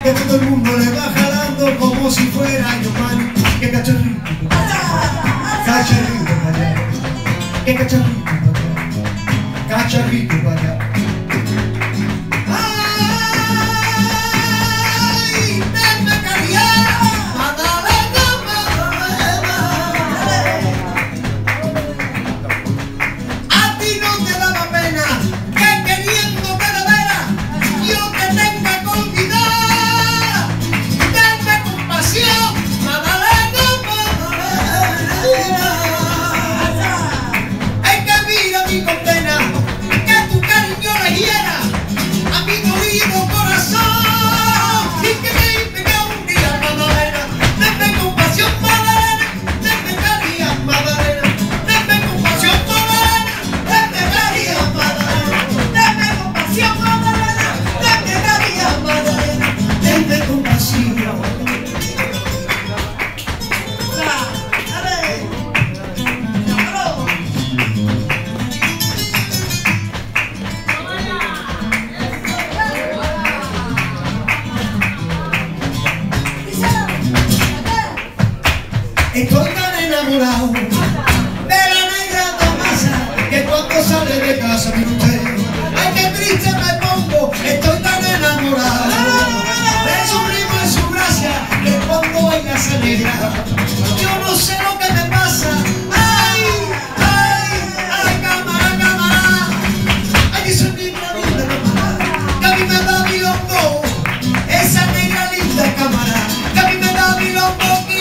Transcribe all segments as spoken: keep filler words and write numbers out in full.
que todo el mundo le va jalando como si fuera yo man. Que cachorrito, cacharrito para allá, que cacharrito para allá, cacharrito para allá. Estoy tan enamorado de la negra Tomasa que cuando sale de casa mi usted, ay qué triste me pongo, estoy tan enamorado de su ritmo y su gracia que cuando baila se alegra. Yo no sé lo que me pasa, ay, ay, ay, cámara, cámara, ay esa negra linda cámara, que a mí me da mi loco, esa negra linda cámara, que a mí me da mi loco.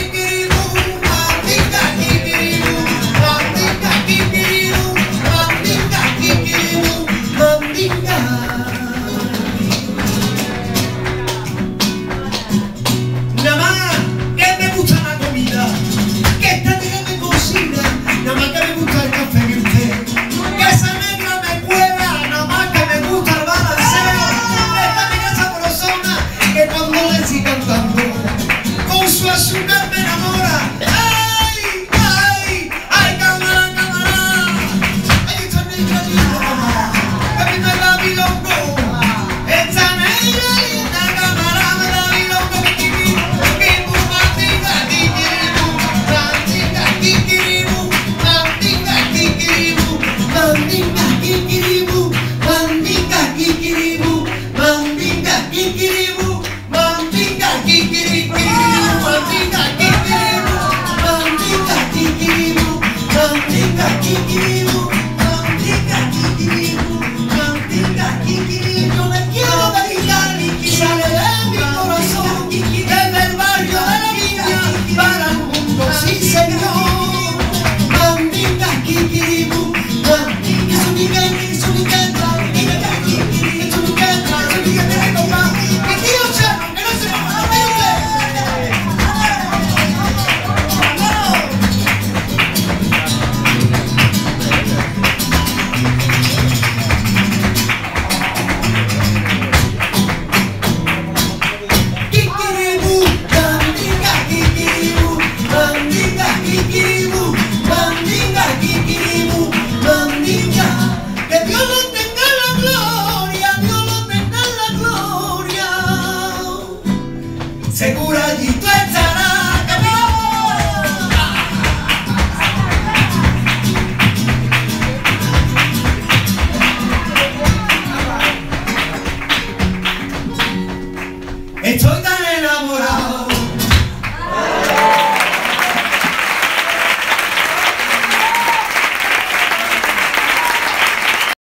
Seguradito estará, campeón. Estoy tan enamorado